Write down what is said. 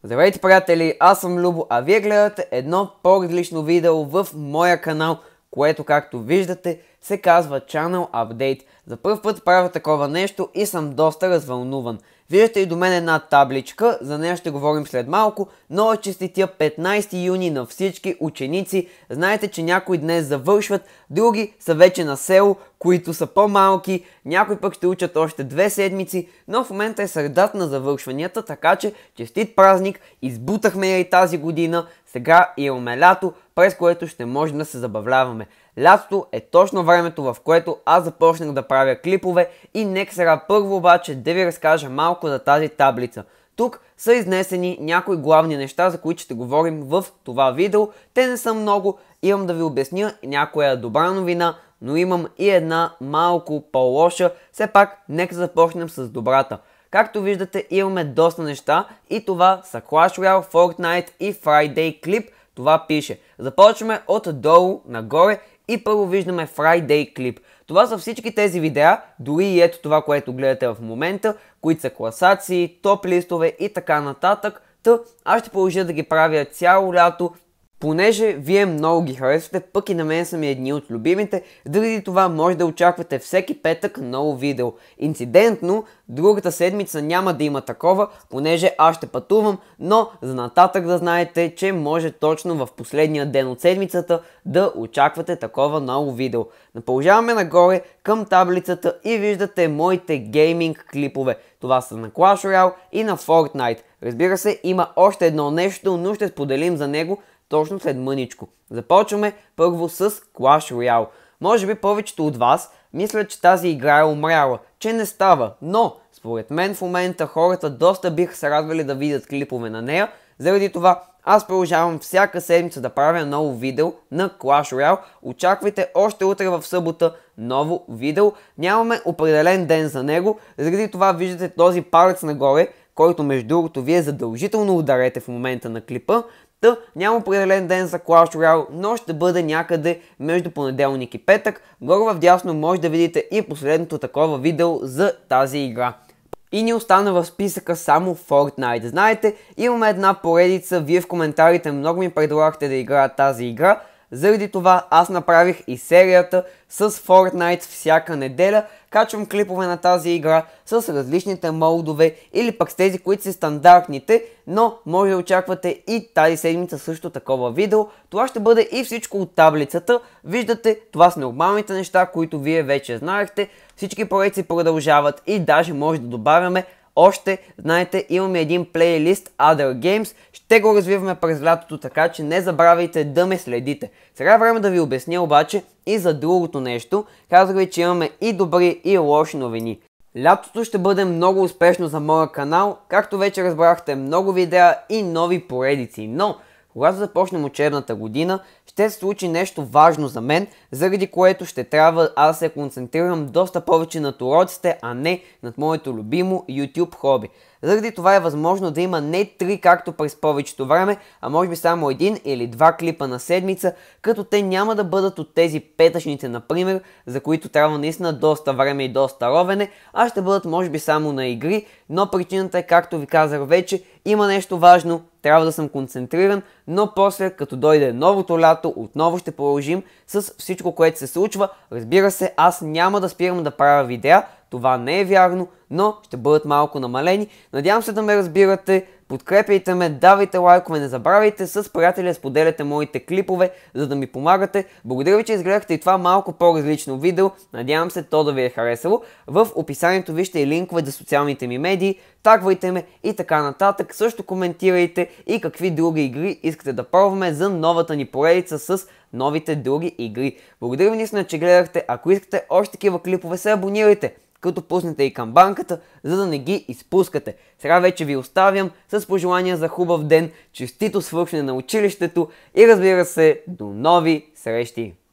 Здравейте, приятели, аз съм Любо, а вие гледате едно по-различно видео в моя канал, което, както виждате, се казва Channel Update. За първ път правя такова нещо и съм доста развълнуван. Виждате и до мен една табличка, за нея ще говорим след малко, но честитя 15 юни на всички ученици. Знаете, че някои днес завършват, други са вече на село, които са по-малки, някои пък ще учат още 2 седмици, но в момента е средата на завършванията, така че честит празник, избутахме я и тази година, сега имаме лято, през което ще можем да се забавляваме. Лятото е точно времето, в което аз започнах да правя клипове и нека сега първо обаче да ви разкажа малко за тази таблица. Тук са изнесени някои главни неща, за които ще говорим в това видео. Те не са много, имам да ви обясня някоя добра новина, но имам и една малко по-лоша. Все пак, нека започнем с добрата. Както виждате, имаме доста неща и това са Clash Royale, Fortnite и Friday Clip. Това пише. Започваме от долу нагоре и първо виждаме Friday Clip. Това са всички тези видеа, дори и ето това, което гледате в момента, които са класации, топ листове и така нататък. Аз ще продължа да ги правя цяло лято, понеже вие много ги харесвате, пък и на мен са ми едни от любимите. Заради това може да очаквате всеки петък ново видео. Инцидентно, другата седмица няма да има такова, понеже аз ще пътувам, но за нататък да знаете, че може точно в последния ден от седмицата да очаквате такова ново видео. Продължаваме нагоре към таблицата и виждате моите гейминг клипове. Това са на Clash Royale и на Fortnite. Разбира се, има още едно нещо, но ще споделим за него точно след мъничко. Започваме първо с Clash Royale. Може би повечето от вас мислят, че тази игра е умряла, че не става, но според мен в момента хората доста биха се радвали да видят клипове на нея. Заради това аз продължавам всяка седмица да правя ново видео на Clash Royale. Очаквайте още утре в събота ново видео. Нямаме определен ден за него, заради това виждате този палец нагоре, който между другото вие задължително ударете в момента на клипа. Няма определен ден за Clash Royale, но ще бъде някъде между понеделник и петък. Горе вдясно може да видите и последното такова видео за тази игра. И ни остана в списъка само Fortnite. Знаете, имаме една поредица, вие в коментарите много ми предлагахте да играя тази игра. Заради това аз направих и серията с Fortnite всяка неделя. Качвам клипове на тази игра с различните модове или пък с тези, които са стандартните, но може да очаквате и тази седмица също такова видео. Това ще бъде и всичко от таблицата. Виждате, това са нормалните неща, които вие вече знаехте. Всички проекти продължават и даже може да добавяме още, знаете, имаме един плейлист Other Games, ще го развиваме през лятото, така че не забравяйте да ме следите. Сега е време да ви обясня обаче и за другото нещо. Казах ви, че имаме и добри и лоши новини. Лятото ще бъде много успешно за моя канал, както вече разбрахте, много видеа и нови поредици, но когато започнем учебната година, ще се случи нещо важно за мен, заради което ще трябва аз да се концентрирам доста повече над уроците, а не над моето любимо YouTube хоби. Заради това е възможно да има не 3 както през повечето време, а може би само 1 или 2 клипа на седмица, като те няма да бъдат от тези петъчните, например, за които трябва наистина доста време и доста ровене, а ще бъдат може би само на игри, но причината е, както ви казах вече, има нещо важно, трябва да съм концентриран, но после, като дойде новото лято, отново ще продължим с всичко, което се случва. Разбира се, аз няма да спирам да правя видеа, това не е вярно, но ще бъдат малко намалени. Надявам се да ме разбирате, подкрепяйте ме, давайте лайкове, не забравяйте с приятели да споделяте моите клипове, за да ми помагате. Благодаря ви, че изгледахте и това малко по-различно видео, надявам се то да ви е харесало. В описанието вижте и линкове за социалните ми медии, тагвайте ме и така нататък. Също коментирайте и какви други игри искате да пробваме за новата ни поредица с новите други игри. Благодаря ви наистина, че гледахте. Ако искате още такива клипове, се абонирайте, като пуснете и камбанката, за да не ги изпускате. Сега вече ви оставям с пожелания за хубав ден, честито свършване на училището и разбира се, до нови срещи!